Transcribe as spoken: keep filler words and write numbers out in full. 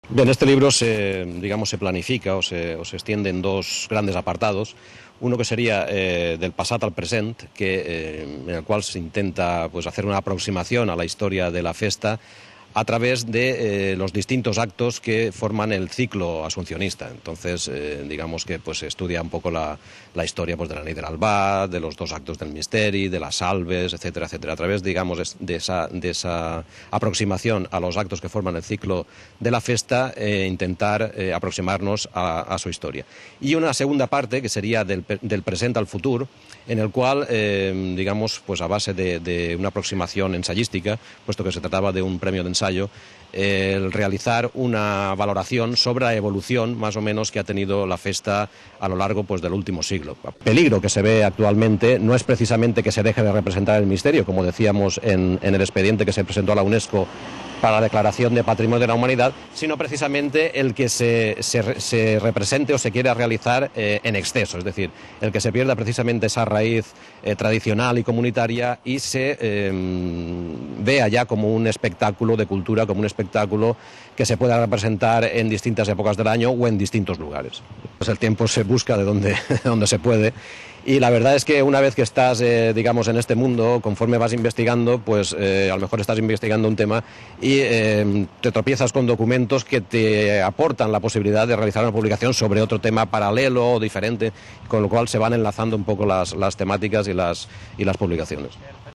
Bien, este libro se, digamos, se planifica o se, o se extiende en dos grandes apartados. Uno que sería eh, del passat al present, que, eh, en el cual se intenta pues, hacer una aproximación a la historia de la festa a través de eh, los distintos actos que forman el ciclo asuncionista. Entonces, eh, digamos que pues, se estudia un poco la, la historia pues, de la Nit de l'Albar, de los dos actos del Misteri, de las salves, etcétera, etcétera. A través, digamos, de esa, de esa aproximación a los actos que forman el ciclo de la festa, eh, intentar eh, aproximarnos a, a su historia. Y una segunda parte, que sería del, del present al futur, en el cual, eh, digamos, pues a base de, de una aproximación ensayística, puesto que se trataba de un premio de ensayo, eh, el realizar una valoración sobre la evolución, más o menos, que ha tenido la festa a lo largo pues, del último siglo. El peligro que se ve actualmente no es precisamente que se deje de representar el misterio, como decíamos en, en el expediente que se presentó a la UNESCO para la declaración de Patrimonio de la Humanidad, sino precisamente el que se, se, se represente o se quiera realizar eh, en exceso, es decir, el que se pierda precisamente esa raíz eh, tradicional y comunitaria y se eh, vea ya como un espectáculo de cultura, como un espectáculo que se pueda representar en distintas épocas del año o en distintos lugares. Pues el tiempo se busca de donde, de donde se puede. Y la verdad es que una vez que estás, eh, digamos, en este mundo, conforme vas investigando, pues eh, a lo mejor estás investigando un tema y eh, te tropiezas con documentos que te aportan la posibilidad de realizar una publicación sobre otro tema paralelo o diferente, con lo cual se van enlazando un poco las, las temáticas y las, y las publicaciones.